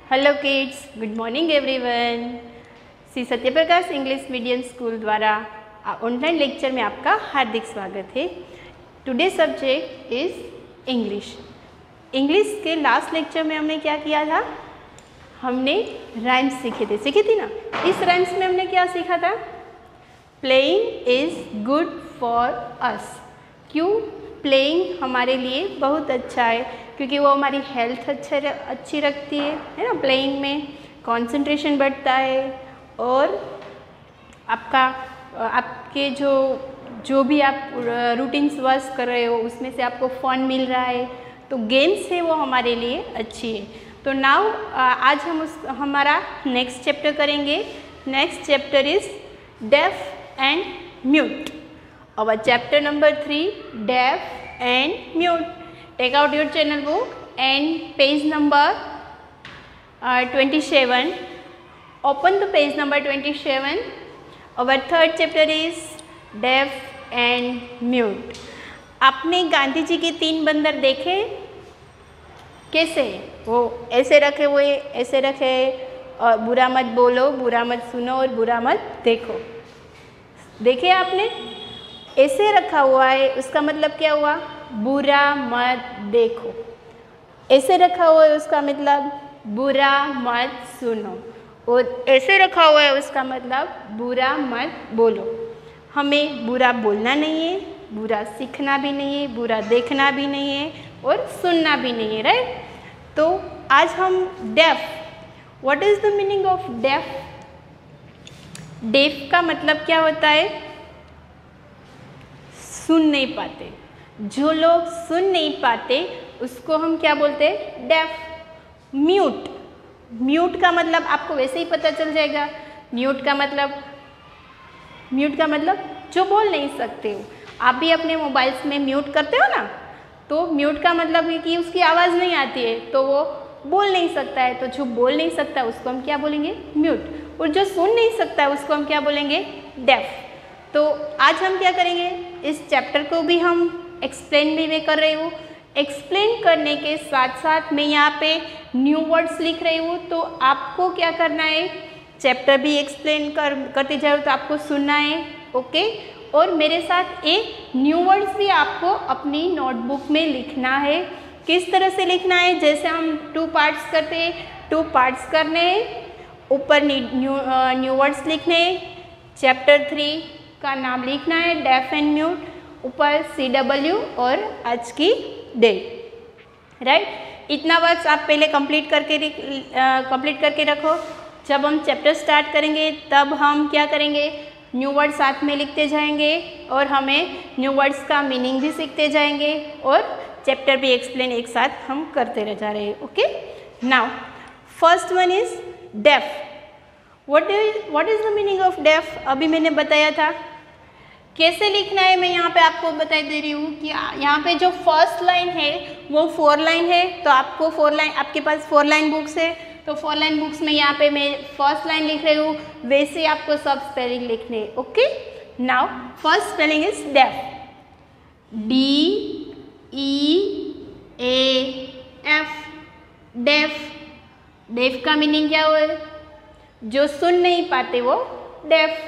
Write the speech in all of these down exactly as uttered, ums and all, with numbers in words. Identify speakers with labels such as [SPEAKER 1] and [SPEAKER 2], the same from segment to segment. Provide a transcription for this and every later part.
[SPEAKER 1] Hello kids, good morning everyone. Shri Satyaprakash English medium school द्वारा online lecture में आपका हार्दिक स्वागत है। Today subject is English. English के लास्ट लेक्चर में हमने क्या किया था? हमने राइम्स सीखे थे, सीखी थी ना। इस राइम्स में हमने क्या सीखा था? Playing is good for us. क्यों? प्लेइंग हमारे लिए बहुत अच्छा है क्योंकि वो हमारी हेल्थ अच्छा अच्छी रखती है है ना। प्लेइंग में कंसंट्रेशन बढ़ता है और आपका आपके जो जो भी आप रूटीन्स वर्क कर रहे हो उसमें से आपको फन मिल रहा है, तो गेम्स है वो हमारे लिए अच्छी है। तो नाउ आज हम उस हमारा नेक्स्ट चैप्टर करेंगे। Next chapter is deaf and mute. Our chapter number three, deaf and mute. Take out your channel book and page number uh, twenty-seven. Open the page number twenty-seven. Our third chapter is deaf and mute. आपने गांधी जी के तीन बंदर देखे? कैसे? वो ऐसे रखे हुए, ऐसे रखे और बुरा मत बोलो, बुरा मत सुनो और बुरा मत देखो। देखे आपने? ऐसे रखा हुआ है, उसका मतलब क्या हुआ? बुरा मत देखो। ऐसे रखा हुआ है उसका मतलब बुरा मत सुनो, और ऐसे रखा हुआ है उसका मतलब बुरा मत बोलो। हमें बुरा बोलना नहीं है, बुरा सीखना भी नहीं है, बुरा देखना भी नहीं है और सुनना भी नहीं है, राइट। तो आज हम deaf, what is the meaning of deaf? Deaf का मतलब क्या होता है? सुन नहीं पाते। जो लोग सुन नहीं पाते उसको हम क्या बोलते हैं? डेफ। म्यूट, म्यूट का मतलब आपको वैसे ही पता चल जाएगा। म्यूट का मतलब म्यूट का मतलब जो बोल नहीं सकते हो। आप भी अपने मोबाइल्स में म्यूट करते हो ना, तो म्यूट का मतलब है कि उसकी आवाज़ नहीं आती है, तो वो बोल नहीं सकता है। तो जो बोल नहीं सकता उसको हम क्या बोलेंगे? म्यूट। और जो सुन नहीं सकता है उसको हम क्या बोलेंगे? डेफ। तो आज हम क्या करेंगे? इस चैप्टर को भी हम एक्सप्लेन भी मैं कर रही हूँ। एक्सप्लेन करने के साथ साथ मैं यहाँ पे न्यू वर्ड्स लिख रही हूँ। तो आपको क्या करना है? चैप्टर भी एक्सप्लेन कर करते जाओ तो आपको सुनना है, ओके। और मेरे साथ एक न्यू वर्ड्स भी आपको अपनी नोटबुक में लिखना है। किस तरह से लिखना है? जैसे हम टू पार्ट्स करते हैं, टू पार्ट्स करने हैं, ऊपर न्यू न्यू वर्ड्स लिखने हैं। चैप्टर थ्री का नाम लिखना है डेफ एंड म्यूट, ऊपर सी डब्ल्यू और आज की डेट, राइट। इतना वर्ड्स आप पहले कंप्लीट करके कंप्लीट करके रखो। जब हम चैप्टर स्टार्ट करेंगे तब हम क्या करेंगे? न्यू वर्ड साथ में लिखते जाएंगे और हमें न्यू वर्ड्स का मीनिंग भी सीखते जाएंगे और चैप्टर भी एक्सप्लेन एक साथ हम करते रह जा रहे हैं, okay. Now first one is deaf. What is what is the meaning of deaf? अभी मैंने बताया था कैसे लिखना है। मैं यहाँ पे आपको बता दे रही हूँ कि यहाँ पे जो फर्स्ट लाइन है वो फोर लाइन है। तो आपको फोर लाइन, आपके पास फोर लाइन बुक्स है तो फोर लाइन बुक्स में यहाँ पे मैं फर्स्ट लाइन लिख रही हूँ, वैसे आपको सब स्पेलिंग लिखने हैं, okay. Now first spelling is deaf, D E A F, deaf. Deaf का मीनिंग क्या हुआ? जो सुन नहीं पाते वो डेफ।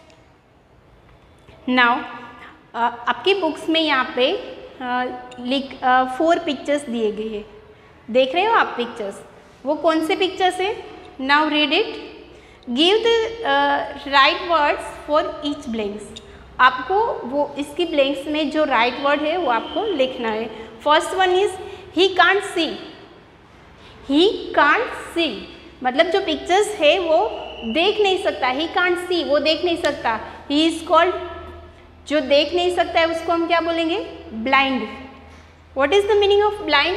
[SPEAKER 1] नाउ आपकी बुक्स में यहाँ पे लिख फोर पिक्चर्स दिए गए हैं, देख रहे हो आप पिक्चर्स? वो कौन से पिक्चर्स है? Now read it. Give the right words for each blanks. आपको वो इसकी ब्लैंक्स में जो राइट right वर्ड है वो आपको लिखना है। First one is he can't see. He can't see मतलब जो पिक्चर्स है वो देख नहीं सकता। ही कांट सी, वो देख नहीं सकता। ही इज कॉल्ड, जो देख नहीं सकता है उसको हम क्या बोलेंगे? Blind. What is the meaning of blind?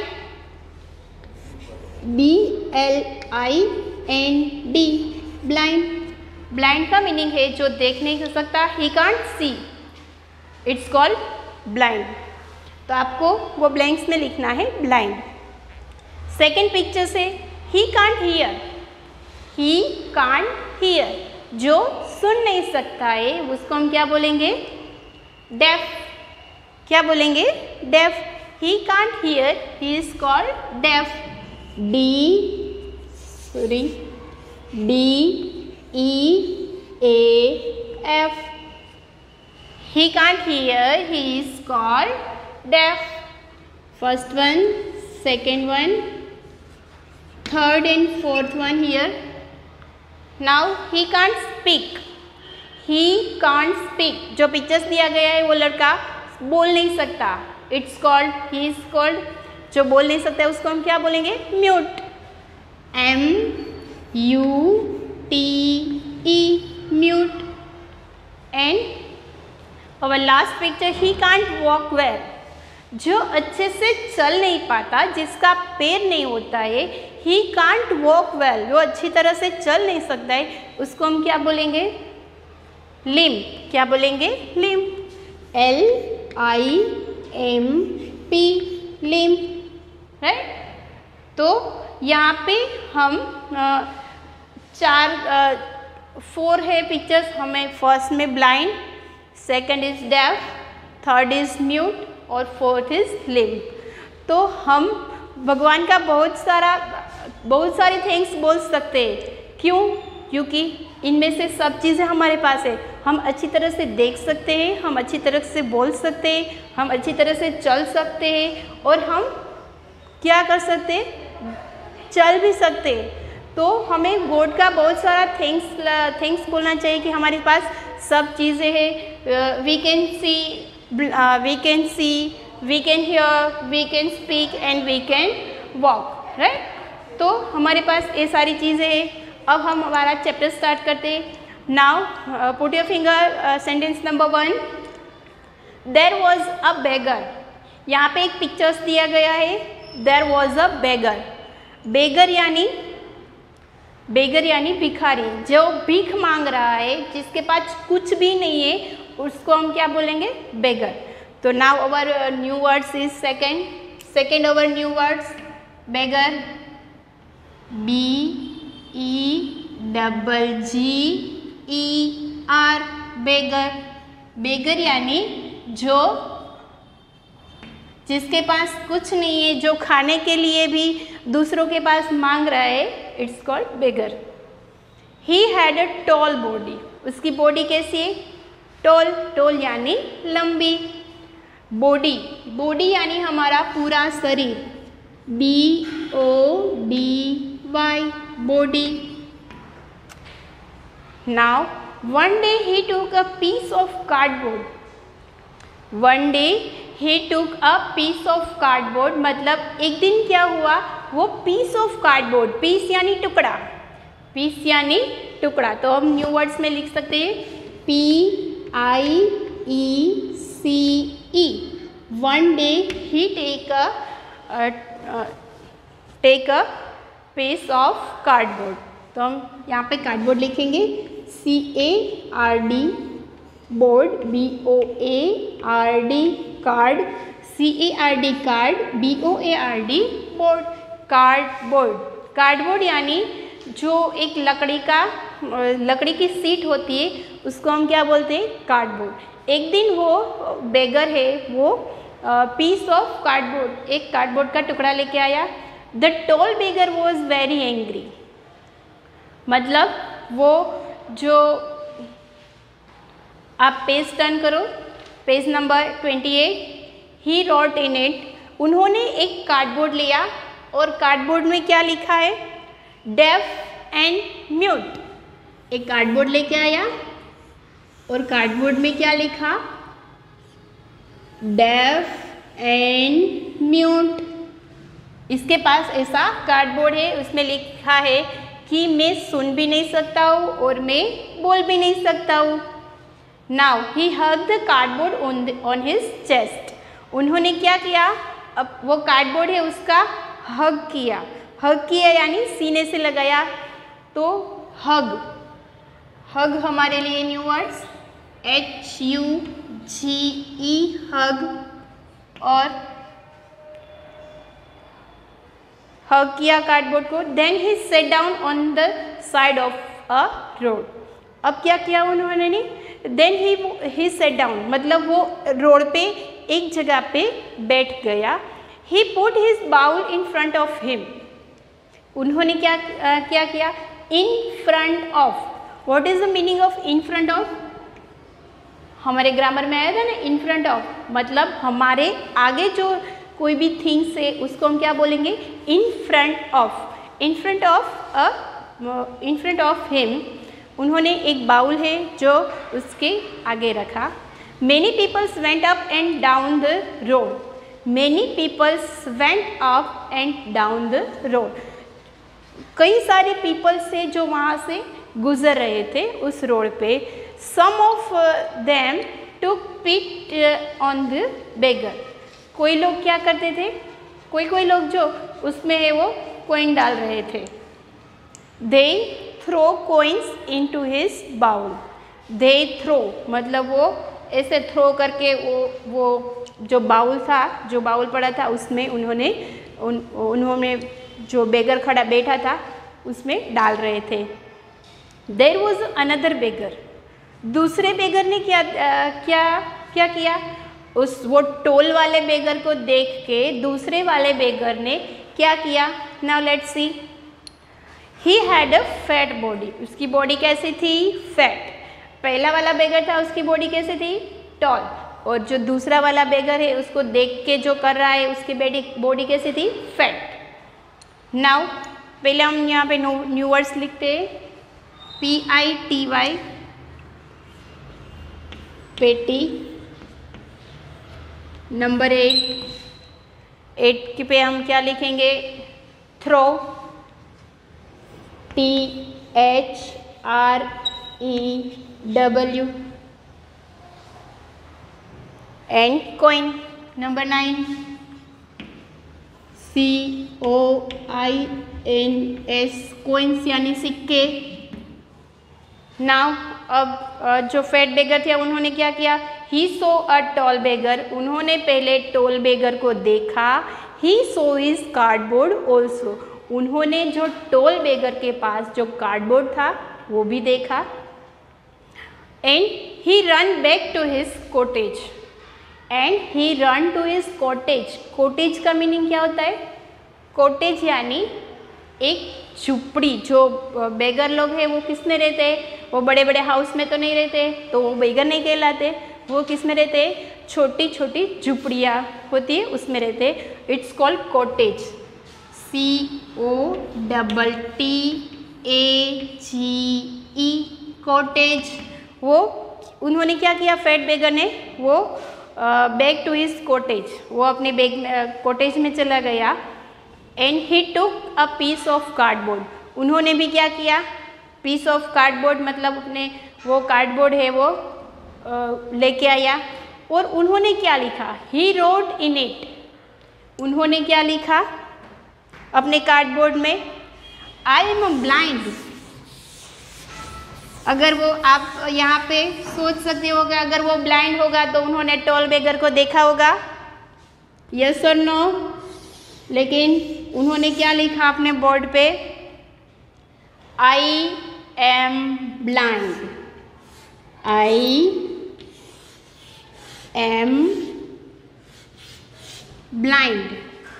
[SPEAKER 1] B L I N D, blind. Blind का मीनिंग है जो देख नहीं सकता। He can't see, it's called blind. तो आपको वो ब्लैंक्स में लिखना है ब्लाइंड। सेकेंड पिक्चर से he can't hear. He can't hear, जो सुन नहीं सकता है उसको हम क्या बोलेंगे? डेफ। क्या बोलेंगे? Deaf. He can't hear, he is called deaf. D sorry D E A F. He can't hear. He is called deaf. First one, second one, third and fourth one here. Now he can't speak. He can't speak. जो pictures दिया गया है वो लड़का बोल नहीं सकता. It's called, he is called. जो बोल नहीं सकता है उसको हम क्या बोलेंगे? Mute. M U T E mute. And our last picture, he can't walk well. जो अच्छे से चल नहीं पाता, जिसका पैर नहीं होता है, he can't walk well, वो अच्छी तरह से चल नहीं सकता है, उसको हम क्या बोलेंगे? limp. क्या बोलेंगे? limp. L I M P limp. Right? तो यहाँ पे हम आ, चार फोर है पिक्चर्स. हमें फर्स्ट में blind, second is deaf, third is mute और फोर्थ इज लिम्प. तो हम भगवान का बहुत सारा बहुत सारी थिंग्स बोल सकते हैं. क्यों? क्योंकि इनमें से सब चीज़ें हमारे पास है. हम अच्छी तरह से देख सकते हैं, हम अच्छी तरह से बोल सकते हैं, हम अच्छी तरह से चल सकते हैं और हम क्या कर सकते हैं? चल भी सकते हैं. तो हमें गॉड का बहुत सारा थिंग्स थिंग्स बोलना चाहिए कि हमारे पास सब चीज़ें हैं. We can see, we can see, we can hear, we can speak and we can walk. Right? तो हमारे पास ये सारी चीज़ें हैं. अब हम हमारा चैप्टर स्टार्ट करते हैं. Now put your finger, sentence number one. There was a beggar. यहाँ पे एक पिक्चर्स दिया गया है. There was a beggar. Beggar यानी बेगर यानी भिखारी, जो भीख मांग रहा है, जिसके पास कुछ भी नहीं है, उसको हम क्या बोलेंगे? बेगर. तो now our new words is second. Second our new words, beggar. B E double G E R, beggar. Beggar यानी जो जिसके पास कुछ नहीं है, जो खाने के लिए भी दूसरों के पास मांग रहा है. It's called beggar. He had a tall body. उसकी बॉडी कैसी है? टॉल. टॉल यानी लंबी. बॉडी, बॉडी यानी हमारा पूरा शरीर. B O D Y, body. Now one day he took a piece of cardboard. One day he took a piece of cardboard, मतलब एक दिन क्या हुआ? वो पीस ऑफ कार्डबोर्ड, पीस यानी टुकड़ा, पीस यानी टुकड़ा. तो हम न्यू वर्ड्स में लिख सकते हैं P I E C E. One day he take a take a piece of cardboard. तो हम यहाँ पे कार्डबोर्ड लिखेंगे C A R D, board B O A R D, card C A R D card, B O A R D board, cardboard. Cardboard यानी जो एक लकड़ी का लकड़ी की सीट होती है, उसको हम क्या बोलते हैं? कार्डबोर्ड. एक दिन वो बेगर है, वो पीस ऑफ कार्डबोर्ड, एक कार्डबोर्ड का टुकड़ा लेके आया. The tall beggar was very angry, मतलब वो जो, आप पेज टर्न करो, page number twenty eight. He wrote in it. उन्होंने एक कार्डबोर्ड लिया और कार्डबोर्ड में क्या लिखा है? Deaf and mute. एक कार्डबोर्ड लेके आया और कार्डबोर्ड में क्या लिखा? Deaf and mute. इसके पास ऐसा कार्डबोर्ड है, उसमें लिखा है कि मैं सुन भी नहीं सकता हूँ और मैं बोल भी नहीं सकता हूँ. Now he hug the cardboard on on his chest. उन्होंने क्या किया? अब वो कार्डबोर्ड है उसका हग किया. हग किया यानी सीने से लगाया. तो हग, हग हमारे लिए new words H U G E, hug. और हग किया कार्डबोर्ड को. Then he set down on the side of a road. अब क्या किया उन्होंने? Then he he set down, मतलब वो रोड पे एक जगह पे बैठ गया. He put his bowl in front of him. उन्होंने क्या आ, क्या किया? In front of. What is the meaning of in front of? हमारे ग्रामर में आया था ना, इन फ्रंट ऑफ मतलब हमारे आगे जो कोई भी थिंग्स है उसको हम क्या बोलेंगे? In front of. In front of a in front of him, उन्होंने एक बाउल है जो उसके आगे रखा। Many peoples went up and down the road. Many peoples went up and down the road. कई सारे पीपल्स से जो वहाँ से गुजर रहे थे उस रोड पे। Some of them took pity on the beggar. कोई लोग क्या करते थे? कोई कोई लोग जो उसमें है वो कॉइन डाल रहे थे। They throw coins into his bowl. They throw मतलब वो ऐसे थ्रो करके वो वो जो बाउल था, जो बाउल पड़ा था उसमें उन्होंने उन उन्होंने जो बेगर खड़ा बैठा था उसमें डाल रहे थे। There was another beggar. दूसरे बेगर ने क्या आ, क्या क्या किया? उस वो टोल वाले बेगर को देख के दूसरे वाले बेगर ने क्या किया? Now let's see. He had a fat body. उसकी बॉडी कैसी थी? फैट। पहला वाला बेगर था उसकी बॉडी कैसी थी? टॉल। और जो दूसरा वाला बेगर है उसको देख के जो कर रहा है उसकी बॉडी बॉडी कैसी थी? फैट। नाउ पहले हम यहाँ पे न्यू वर्ड्स लिखते हैं। P I T Y, pity. Number eight, eight के पे हम क्या लिखेंगे? Throw. T H R E W. And coin. Number nine, C O I N S, coins यानी सिक्के। नाउ अब जो फैट बेगर थे उन्होंने क्या किया? He saw a tall beggar. उन्होंने पहले टॉल बेगर को देखा। He saw his cardboard also. उन्होंने जो टॉल बेगर के पास जो कार्डबोर्ड था वो भी देखा। And he run back to his cottage. And he run to his cottage. Cottage का मीनिंग क्या होता है? कॉटेज यानी एक झुपड़ी। जो बेगर लोग हैं वो किस में रहते हैं? वो बड़े बड़े हाउस में तो नहीं रहते, तो वो बेगर नहीं कहलाते। वो किस में रहते हैं? छोटी छोटी झुपड़ियाँ होती है उसमें रहते। It's called cottage. C O double T A G E, cottage. वो उन्होंने क्या किया? फैट बेगर ने वो बैक टू हिज कॉटेज, वो अपने बेग कॉटेज में चला गया। And he took a piece of cardboard. उन्होंने भी क्या किया? पीस ऑफ कार्डबोर्ड मतलब अपने वो कार्डबोर्ड है वो लेके आया। और उन्होंने क्या लिखा? He wrote in it. उन्होंने क्या लिखा अपने कार्डबोर्ड में? I am blind. अगर वो आप यहाँ पे सोच सकते हो अगर वो ब्लाइंड होगा तो उन्होंने टॉल बेगर को देखा होगा, यस और नो? लेकिन उन्होंने क्या लिखा अपने बोर्ड पे? I am blind. I am blind.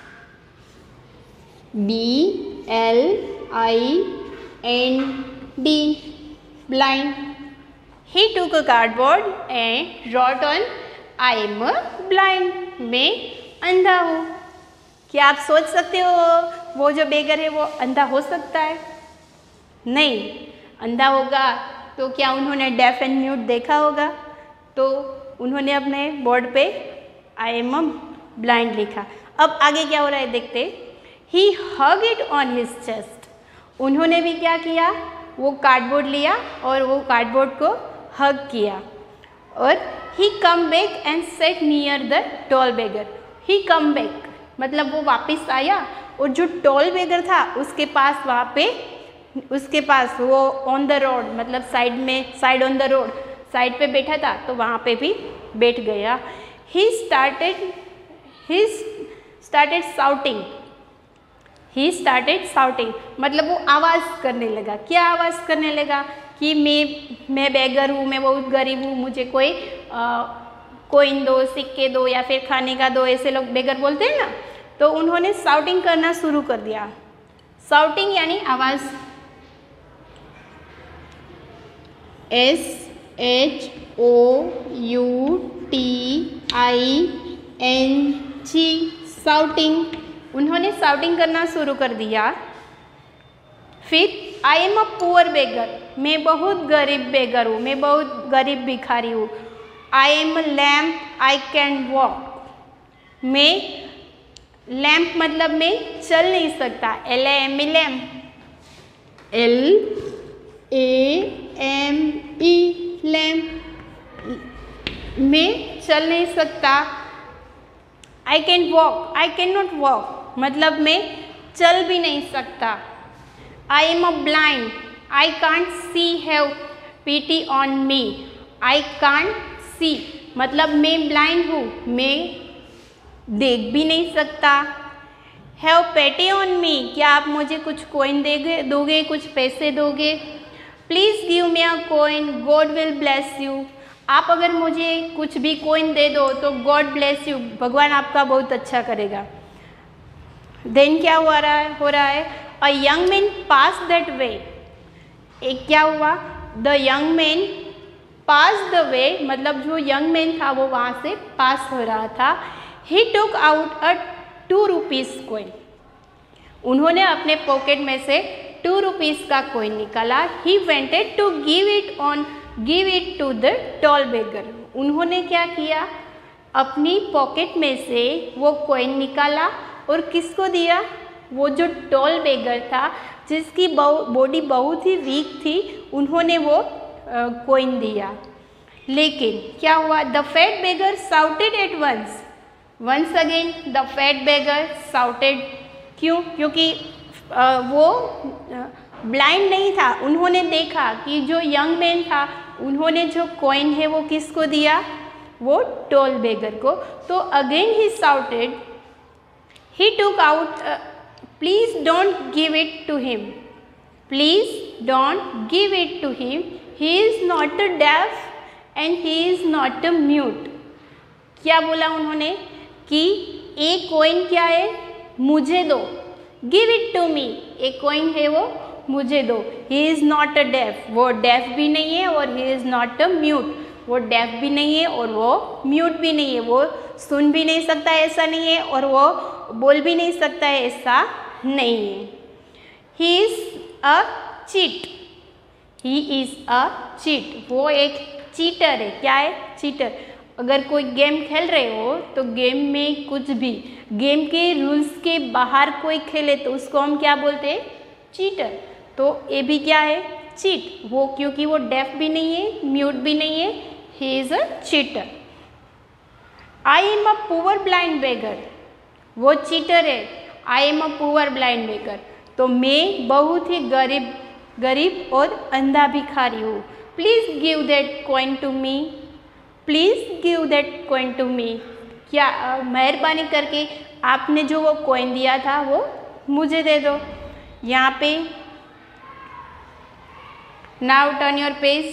[SPEAKER 1] B L I N D, blind. He took a cardboard and wrote on I am blind. मैं अंधा हूँ। क्या आप सोच सकते हो वो जो बेगर है वो अंधा हो सकता है? नहीं। अंधा होगा तो क्या उन्होंने डेफ एंड म्यूट देखा होगा? तो उन्होंने अपने बोर्ड पे आई एम ब्लाइंड लिखा। अब आगे क्या हो रहा है देखते। He hug it on his chest. उन्होंने भी क्या किया? वो कार्डबोर्ड लिया और वो कार्डबोर्ड को हग किया। और he come back and set near the tall beggar. He come back मतलब वो वापस आया और जो टॉल बेगर था उसके पास वहाँ पे उसके पास वो ऑन द रोड मतलब साइड में side on the road side पे बैठा था तो वहाँ पे भी बैठ गया। He started he started shouting. He started shouting मतलब वो आवाज़ करने लगा। क्या आवाज़ करने लगा? कि मैं मैं बेगर हूँ, मैं बहुत गरीब हूँ, मुझे कोई कॉइन दो, सिक्के दो या फिर खाने का दो, ऐसे लोग बेगर बोलते हैं ना। तो उन्होंने साउटिंग करना शुरू कर दिया। शाउटिंग यानी आवाज, S H O U T I N G, shouting. उन्होंने शाउटिंग करना शुरू कर दिया। फिर आई एम अ पुअर बेगर, मैं बहुत गरीब बेगर हूँ, मैं बहुत गरीब भिखारी हूँ। I am a lame I can walk, मैं लैम्प मतलब मैं चल नहीं सकता, L A M E lame, L A M E lame, मैं चल नहीं सकता। I can walk I can not walk मतलब मैं चल भी नहीं सकता। I am a blind I can't see have pity on me, I can't see मतलब मैं ब्लाइंड हूँ, मैं देख भी नहीं सकता। हैव पेटी ऑन मी, क्या आप मुझे कुछ कॉइन देगे दोगे, कुछ पैसे दोगे। Please give me a coin God will bless you, आप अगर मुझे कुछ भी कॉइन दे दो तो गॉड ब्लेस यू, भगवान आपका बहुत अच्छा करेगा। देन क्या हो रहा है हो रहा है a young man pass that way, एक क्या हुआ, the young man pass the way मतलब जो यंग मैन था वो वहाँ से पास हो रहा था। He took out a two rupees coin, उन्होंने अपने पॉकेट में से टू रुपीज़ का कॉइन निकाला। He wanted to give it on give it to the tall beggar, उन्होंने क्या किया, अपनी पॉकेट में से वो कॉइन निकाला और किसको दिया, वो जो टॉल बेगर था जिसकी बॉडी बहुत ही वीक थी, उन्होंने वो कॉइन दिया। लेकिन क्या हुआ, the fat beggar shouted at once once again the fat beggar shouted, क्यों, क्योंकि आ, वो ब्लाइंड नहीं था, उन्होंने देखा कि जो यंग मैन था उन्होंने जो कॉइन है वो किसको दिया, वो टॉल बेगर को। तो again he shouted, he took out, please don't give it to him, please don't give it to him, he is not a deaf and he is not a mute. क्या बोला उन्होंने कि एक coin क्या है, मुझे दो, गिव इट टू मी, एक कॉइन है वो मुझे दो। He is not a deaf, वो डेफ भी नहीं है, और he is not a mute, वो डेफ भी नहीं है और वो म्यूट भी नहीं है, वो सुन भी नहीं सकता ऐसा नहीं है, और वो बोल भी नहीं सकता है ऐसा नहीं है। He is a cheat, he is a cheat, वो एक चीटर है। क्या है, चीटर। अगर कोई गेम खेल रहे हो तो गेम में कुछ भी गेम के रूल्स के बाहर कोई खेले तो उसको हम क्या बोलते हैं, चीटर। तो ये भी क्या है, चीट, वो क्योंकि वो डेफ भी नहीं है, म्यूट भी नहीं है, he is a cheater. I am a poor blind beggar, वो चीटर है। I am a poor blind beggar, तो मैं बहुत ही गरीब गरीब और अंधा भिखारी हूँ। Please give that coin to me, please give that coin to me, क्या मेहरबानी करके आपने जो वो कॉइन दिया था वो मुझे दे दो। यहाँ पे now turn your page.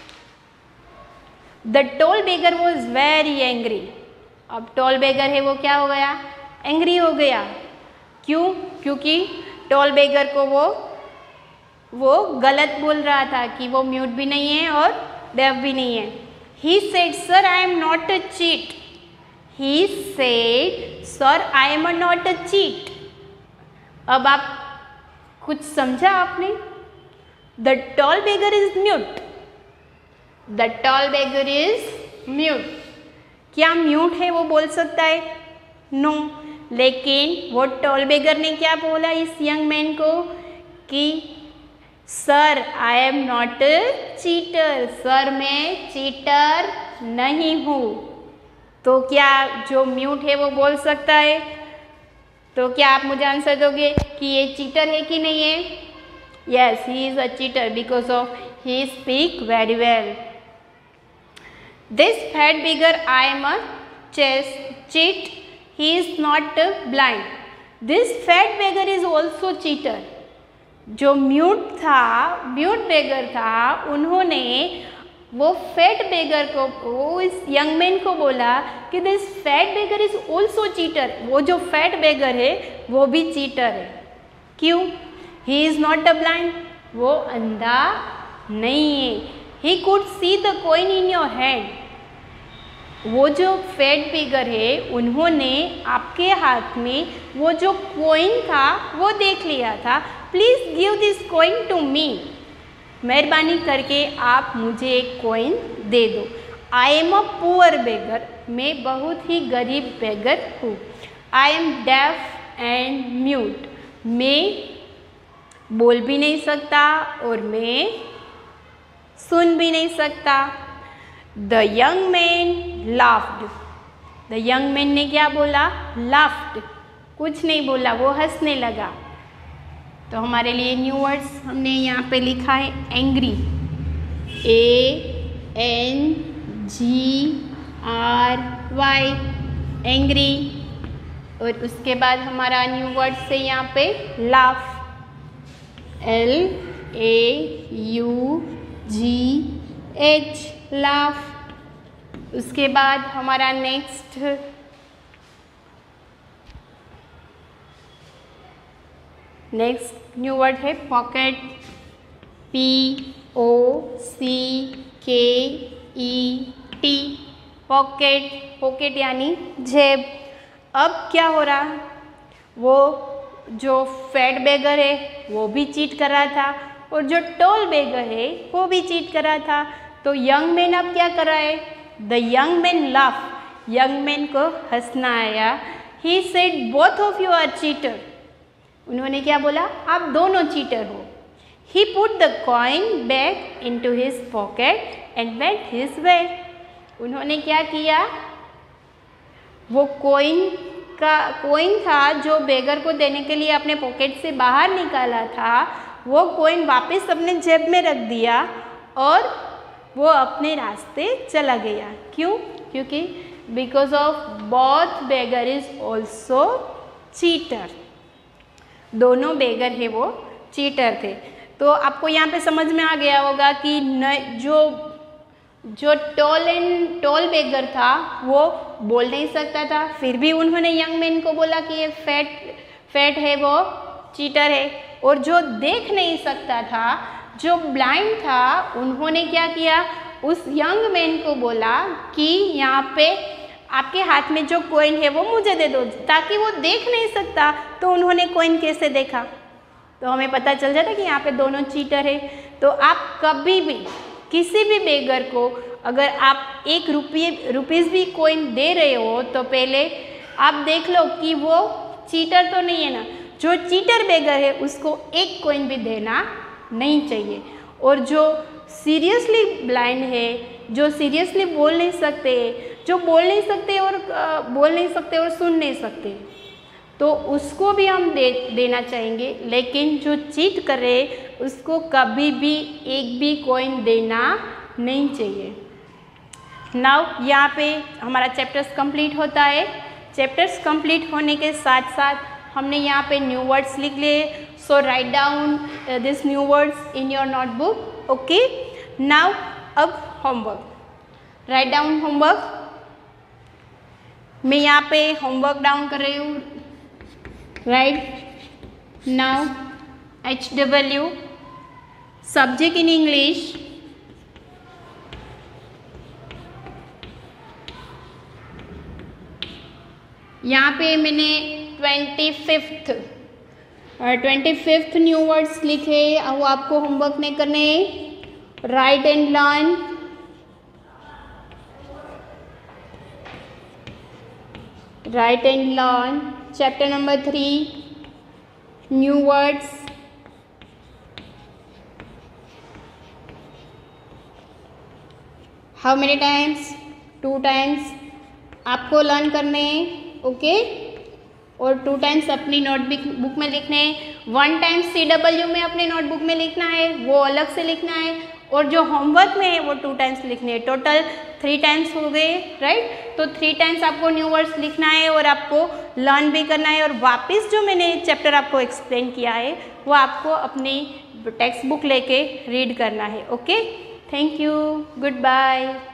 [SPEAKER 1] The tall beggar was very angry, अब टॉल बेगर है वो क्या हो गया, एंग्री हो गया। क्यों, क्योंकि टॉल बेगर को वो वो गलत बोल रहा था कि वो म्यूट भी नहीं है और डेफ भी नहीं है। He said sir I am not a cheat, he said sir I am not a cheat. अब आप कुछ समझा आपने, the tall beggar is mute, the tall beggar is mute. क्या म्यूट है वो बोल सकता है, नो no. लेकिन वो टॉल बेगर ने क्या बोला इस यंग मैन को कि sir I am not a cheater, sir मैं चीटर नहीं हूँ। तो क्या जो म्यूट है वो बोल सकता है, तो क्या आप मुझे आंसर दोगे कि ये चीटर है कि नहीं है? Yes, he is a cheater because of he speak very well. This fat beggar I am a chess cheat, he is not blind. This fat beggar is also cheater. जो mute था, mute beggar था, उन्होंने वो fat बेगर को, वो इस young man को बोला कि this fat beggar is also cheater, वो जो फैट बेगर है वो भी चीटर है। क्यों? He is not the blind, वो अंधा नहीं है। He could see the coin in your hand, वो जो फैट बिगर है उन्होंने आपके हाथ में वो जो कॉइन था वो देख लिया था। Please give this coin to me, मेहरबानी करके आप मुझे एक कॉइन दे दो। आई एम अ पुअर बेगर, मैं बहुत ही गरीब बेगर हूँ। I am deaf and mute, मैं बोल भी नहीं सकता और मैं सुन भी नहीं सकता। The young man laughed, the young man ने क्या बोला? लाफ्ड, कुछ नहीं बोला, वो हंसने लगा। तो हमारे लिए न्यू वर्ड्स हमने यहाँ पे लिखा है angry, A N G R Y, angry. और उसके बाद हमारा न्यू वर्ड्स है यहाँ पे laugh, L A U G H, laugh. उसके बाद हमारा नेक्स्ट नेक्स्ट न्यू वर्ड है pocket, P O C K E T, pocket. Pocket यानी जेब। अब क्या हो रहा, वो जो फैट बेगर है वो भी चीट कर रहा था और जो टॉल बेगर है वो भी चीट कर रहा था। तो यंग मैन अब क्या कर रहा है? The young man laugh, young man को हंसना आया। He said both of you are cheater, उन्होंने क्या बोला? आप दोनों चीटर हो। He put the coin back into his pocket and went his way, उन्होंने क्या किया? वो कॉइन का कॉइन था जो बेगर को देने के लिए अपने पॉकेट से बाहर निकाला था, वो कॉइन वापस अपने जेब में रख दिया और वो अपने रास्ते चला गया। क्यों? क्योंकि because of both beggar is also cheater, दोनों बेगर है वो चीटर थे। तो आपको यहाँ पे समझ में आ गया होगा कि न, जो जो टॉल एंड टॉल बेगर था वो बोल नहीं सकता था, फिर भी उन्होंने यंग मैन को बोला कि ये फैट फैट है वो चीटर है। और जो देख नहीं सकता था, जो ब्लाइंड था, उन्होंने क्या किया? उस यंग मैन को बोला कि यहाँ पे आपके हाथ में जो कॉइन है वो मुझे दे दो, ताकि वो देख नहीं सकता। तो उन्होंने कॉइन कैसे देखा? तो हमें पता चल जाता कि यहाँ पे दोनों चीटर है। तो आप कभी भी किसी भी बेगर को अगर आप एक रुपये रुपीज़ भी कॉइन दे रहे हो तो पहले आप देख लो कि वो चीटर तो नहीं है ना। जो चीटर बेगर है उसको एक कॉइन भी देना नहीं चाहिए। और जो सीरियसली ब्लाइंड है, जो सीरियसली बोल नहीं सकते, जो बोल नहीं सकते और बोल नहीं सकते और सुन नहीं सकते, तो उसको भी हम दे देना चाहेंगे। लेकिन जो चीट करे उसको कभी भी एक भी कॉइन देना नहीं चाहिए। नाउ यहाँ पे हमारा चैप्टर्स कंप्लीट होता है। चैप्टर्स कंप्लीट होने के साथ साथ हमने यहाँ पे न्यू वर्ड्स लिख लिए। So write down this new words in your notebook. Okay, now अब होमवर्क, राइट डाउन होमवर्क। मैं यहाँ पे होमवर्क डाउन कर रही हूँ। Right now H W subject in English, यहाँ पे मैंने twenty fifth twenty fifth new words लिखे, वो आपको होमवर्क में करने। Write and learn, write and learn chapter number three new words. How many times? Two times आपको लर्न करने हैं। ओके, और टू टाइम्स अपनी नोटबुक बुक में लिखने हैं। वन टाइम्स सी डब्ल्यू में अपने नोटबुक में लिखना है, वो अलग से लिखना है। और जो होमवर्क में है वो टू टाइम्स लिखने हैं। टोटल थ्री टाइम्स हो गए, राइट। तो थ्री टाइम्स आपको न्यू वर्ड्स लिखना है और आपको लर्न भी करना है। और वापस जो मैंने चैप्टर आपको एक्सप्लेन किया है वो आपको अपनी टेक्स्ट बुक लेके रीड करना है। Okay, thank you, good bye.